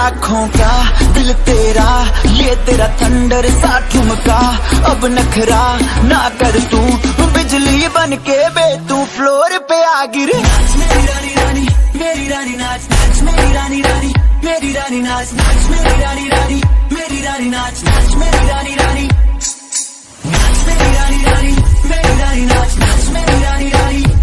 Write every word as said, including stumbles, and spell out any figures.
आँखों का दिल तेरा, ये तेरा थंडर सा ठुमका। अब नखरा ना कर तू, बिजली बन के बे तू फ्लोर पे आ गिरे। नाच मेरी रानी रानी, मेरी रानी नाच नाच मेरी रानी रानी, मेरी रानी नाच नाच मेरी रानी रानी, मेरी रानी नाच नाच मेरी रानी रानी, नाच मेरी रानी रानी, मेरी रानी नाच नाच मेरी रानी रानी।